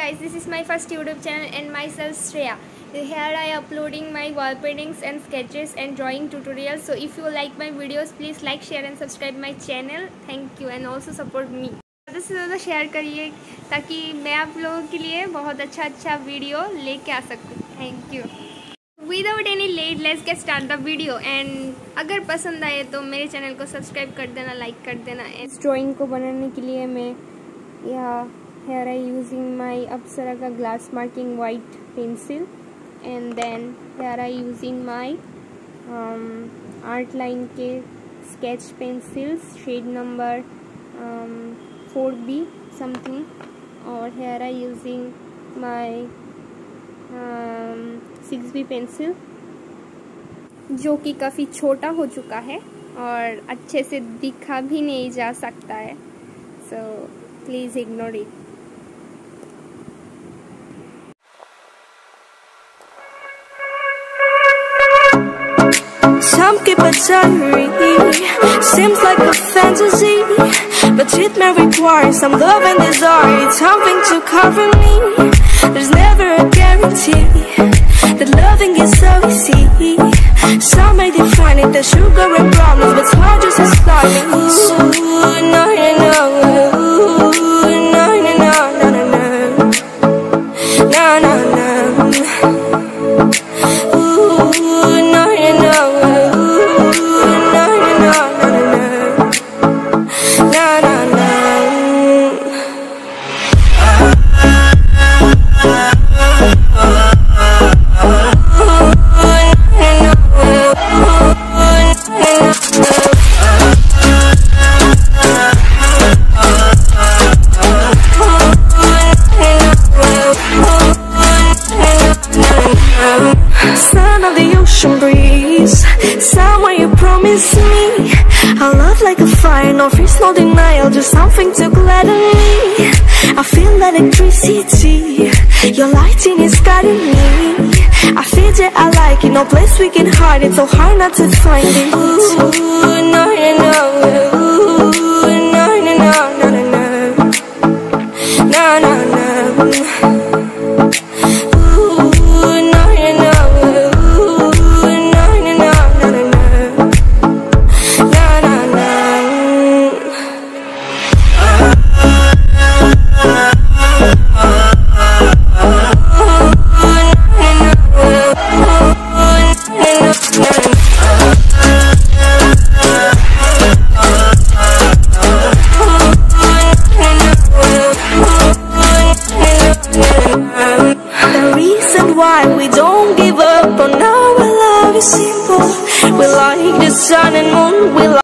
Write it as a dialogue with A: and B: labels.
A: guys, this is my first YouTube channel and myself Shreya. Here I uploading my wall paintings and sketches and drawing tutorials. So if you like my videos, please like, share and subscribe my channel. Thank you and also support me. ज़्यादा से ज़्यादा share करिए ताकि मैं आप लोगों के लिए बहुत अच्छा वीडियो लेके आ सकूँ. Thank you. Without any late let's get start the video. And अगर पसंद आए तो मेरे चैनल को सब्सक्राइब कर देना, लाइक कर देना. इस ड्राइंग को बनाने के लिए मैं यहाँ here I using my Apsara का glass marking white pencil, and then here I using my art line के sketch pencils shade number 4B something, और here I using my 6B pencil जो कि काफ़ी छोटा हो चुका है और अच्छे से दिखा भी नहीं जा सकता है, so please ignore it.
B: Some keep a diary, seems like a fantasy, but it may require some love and desire. It's something to cover me. There's never a guarantee that loving is so easy. Some may define it as sugar and problems, but it's hard just as starting. Ooh, no, no, no. Ooh, no, no, no, no, no, no, no, no. Ooh, no, no, no. Sound of the ocean breeze, someone you promised me. Our love like a fire, no fears, no denial, just something to gladden me. I feel electricity, your lighting is guiding me. I feel that I like it, no place we can hide it, so hard not to find it. Ooh, no, no, no. Ooh, no, no, no, no, no, no. No, no, no. The reason why we don't give up on our love is simple. We like the sun and moon, we like